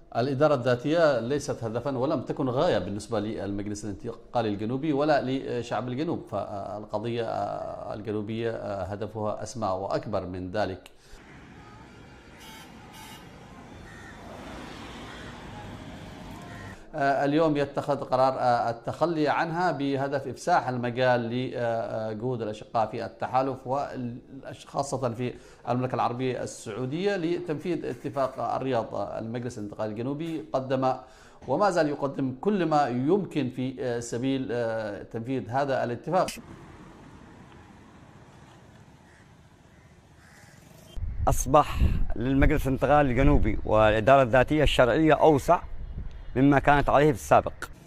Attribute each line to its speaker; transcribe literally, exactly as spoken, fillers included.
Speaker 1: الإدارة الذاتية ليست هدفا ولم تكن غاية بالنسبة للمجلس الانتقالي الجنوبي ولا لشعب الجنوب، فالقضية الجنوبية هدفها أسمى وأكبر من ذلك. اليوم يتخذ قرار التخلي عنها بهدف إفساح المجال لجهود الأشقاء في التحالف وخاصة في المملكة العربية السعودية لتنفيذ اتفاق الرياض. المجلس الانتقالي الجنوبي قدم وما زال يقدم كل ما يمكن في سبيل تنفيذ هذا الاتفاق.
Speaker 2: أصبح للمجلس الانتقالي الجنوبي والإدارة الذاتية الشرعية أوسع مما كانت عليه في السابق.